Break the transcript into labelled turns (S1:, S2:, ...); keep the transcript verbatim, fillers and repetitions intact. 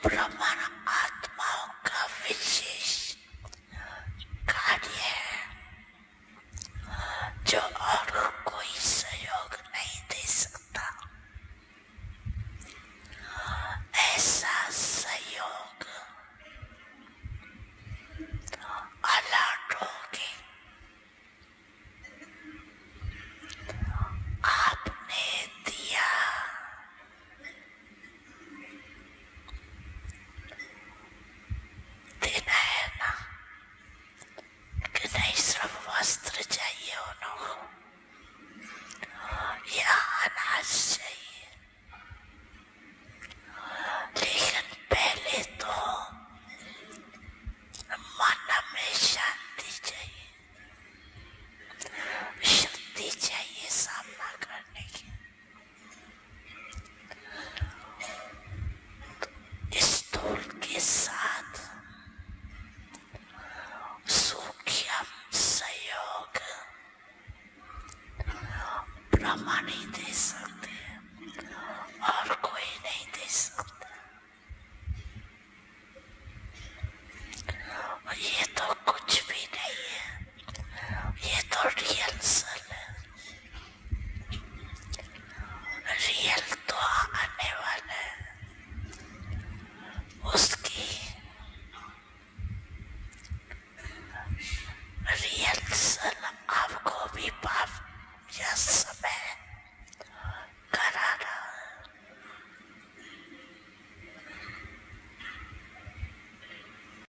S1: ब्रह्मन आत्माओं का विशेष कार्य है जो और कोई सहयोग नहीं दे सकता। ऐसा सहयोग अलर्ट होगी। आपने दिया, देना है ना कि नहीं सिर्फ वस्त्र चाहिए उन्होंने या अनाज चाहिए, लेकिन पहले तो मन में शांति चाहिए, शक्ति चाहिए सामना करने की। इस स्थूल के साथ सूक्ष्म सहयोग ब्रह्मा नहीं दे सकते और कोई नहीं दे सकता। ये तो कुछ भी नहीं है, ये तो रियल सल है।